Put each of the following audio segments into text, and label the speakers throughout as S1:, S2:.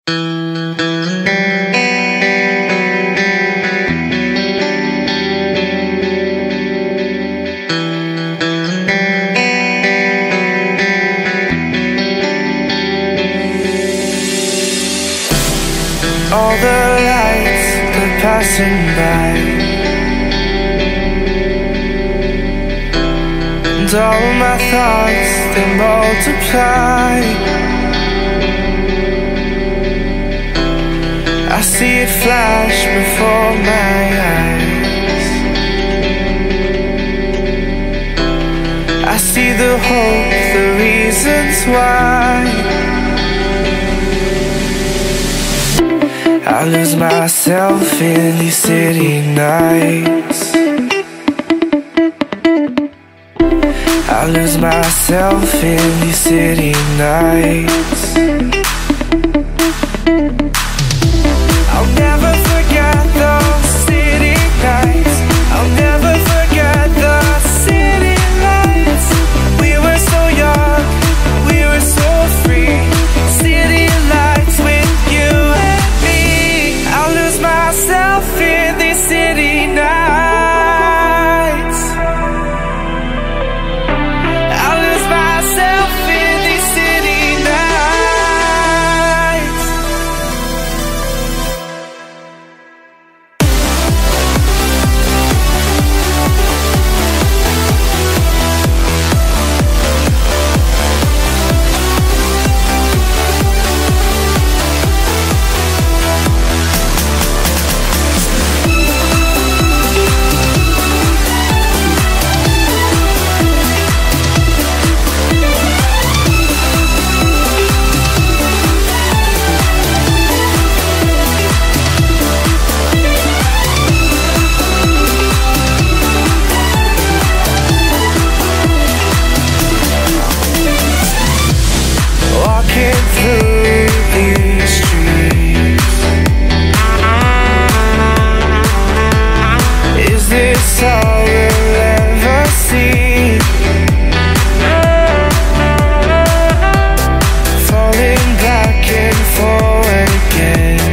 S1: All the lights, they're passing by, and all my thoughts, they multiply. I see it flash before my eyes. I see the hope, the reasons why. I lose myself in these city nights. I lose myself in these city nights. I'll never forget those city nights. I'll never forget the city lights. We were so young, we were so free. City lights with you and me. I'll lose myself in these city nights. I'll lose myself in these city nights. Walking through these streets, is this all we'll ever see? Falling back and forward again,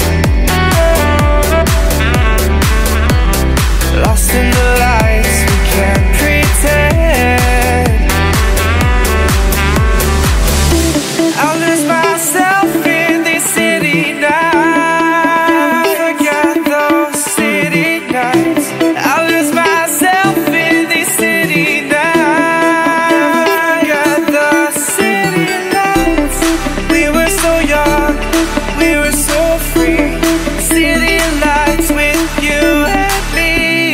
S1: lost in the lights, we can't pretend. I'll lose myself in these city nights. Forget those city nights. I'll lose myself in these city nights. Forget the city lights. We were so young, we were so free. City lights with you and me.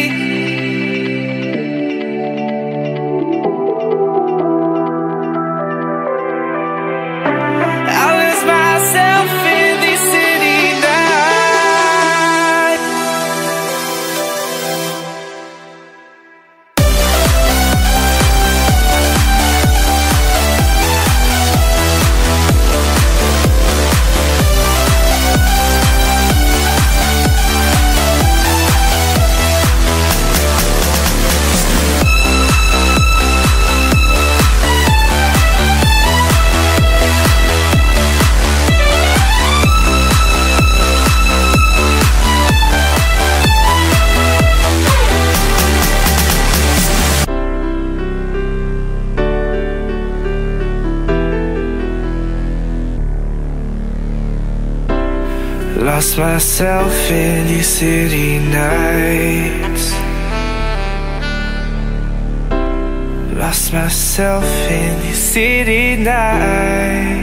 S1: I'll lose myself in these city nights. Lost myself in these city nights. Lost myself in these city nights.